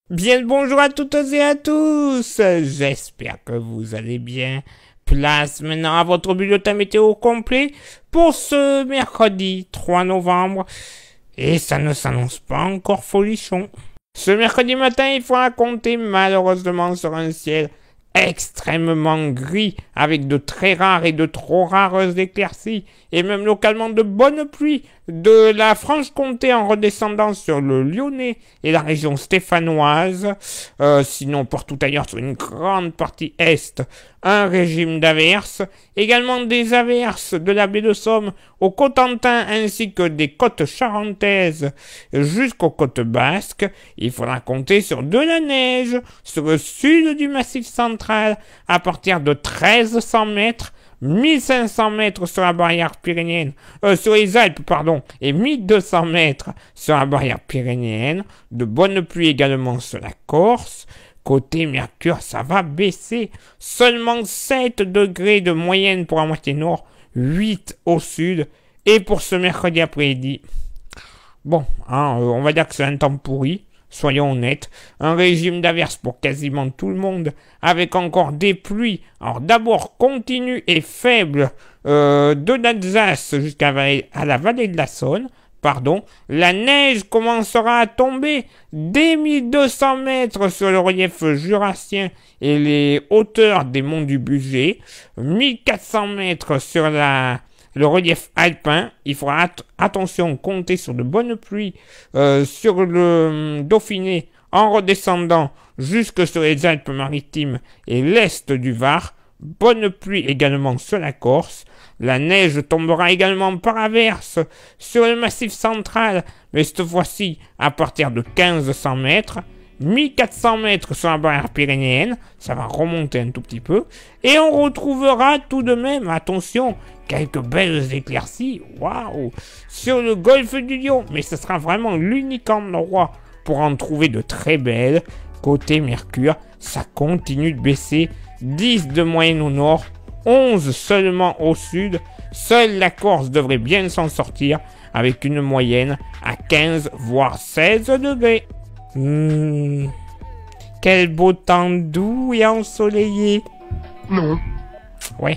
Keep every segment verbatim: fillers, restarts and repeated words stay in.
Bien le bonjour à toutes et à tous. J'espère que vous allez bien. Place maintenant à votre bulletin météo complet pour ce mercredi trois novembre. Et ça ne s'annonce pas encore folichon. Ce mercredi matin, il faudra compter malheureusement sur un ciel extrêmement gris, avec de très rares et de trop rares éclaircies, et même localement de bonnes pluies, de la Franche-Comté en redescendant sur le Lyonnais et la région stéphanoise, euh, sinon partout ailleurs sur une grande partie est, un régime d'averses, également des averses de la baie de Somme au Cotentin ainsi que des côtes charentaises jusqu'aux côtes basques. Il faudra compter sur de la neige sur le sud du Massif central à partir de treize cents mètres, mille cinq cents mètres sur la barrière pyrénéenne, euh, sur les Alpes, pardon, et mille deux cents mètres sur la barrière pyrénéenne, de bonnes pluies également sur la Corse. Côté Mercure, ça va baisser, seulement sept degrés de moyenne pour la moitié nord, huit au sud, et pour ce mercredi après-midi, bon, hein, on va dire que c'est un temps pourri. Soyons honnêtes, un régime d'averses pour quasiment tout le monde, avec encore des pluies, alors d'abord continues et faibles, euh, de l'Alsace jusqu'à à la vallée de la Saône, pardon, la neige commencera à tomber dès mille deux cents mètres sur le relief jurassien et les hauteurs des monts du Bugey, mille quatre cents mètres sur la... le relief alpin. Il faudra at attention compter sur de bonnes pluies euh, sur le Dauphiné en redescendant jusque sur les Alpes-Maritimes et l'est du Var. Bonne pluie également sur la Corse. La neige tombera également par averse sur le Massif central, mais cette fois-ci à partir de quinze cents mètres. mille quatre cents mètres sur la barrière pyrénéenne, ça va remonter un tout petit peu, et on retrouvera tout de même, attention, quelques belles éclaircies, waouh, sur le golfe du Lion, mais ce sera vraiment l'unique endroit pour en trouver de très belles. Côté Mercure, ça continue de baisser, dix de moyenne au nord, onze seulement au sud, seule la Corse devrait bien s'en sortir, avec une moyenne à quinze voire seize degrés. Mmh. Quel beau temps doux et ensoleillé. Non. Ouais.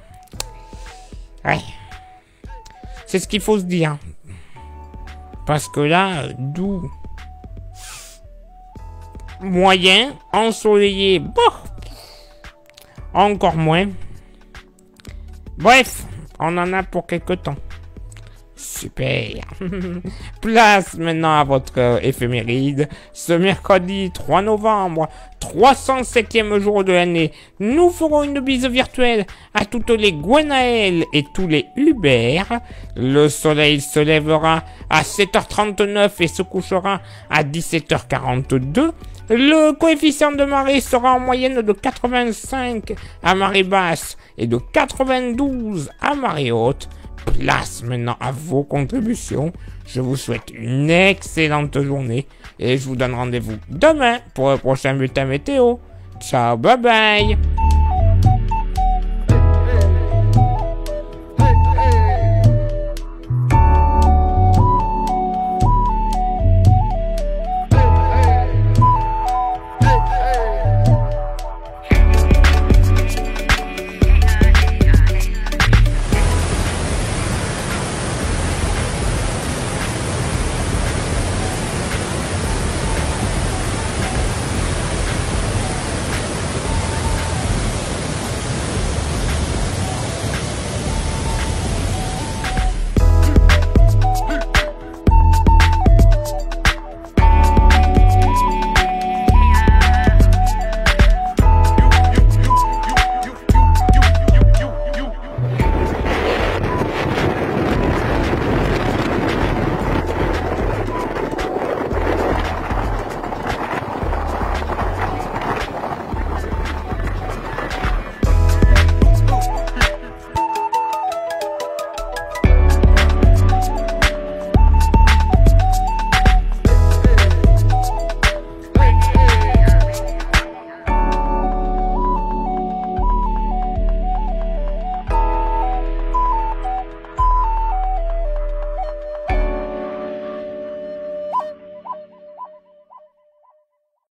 Ouais. C'est ce qu'il faut se dire. Parce que là, doux. Moyen, ensoleillé, bon. Encore moins. Bref, on en a pour quelque temps. Super. Place maintenant à votre euh, éphéméride. Ce mercredi trois novembre, trois cent septième jour de l'année, nous ferons une bise virtuelle à toutes les Gwenaël et tous les Hubert. Le soleil se lèvera à sept heures trente-neuf et se couchera à dix-sept heures quarante-deux. Le coefficient de marée sera en moyenne de quatre-vingt-cinq à marée basse et de quatre-vingt-douze à marée haute. Place maintenant à vos contributions. Je vous souhaite une excellente journée et je vous donne rendez-vous demain pour le prochain bulletin météo. Ciao, bye bye.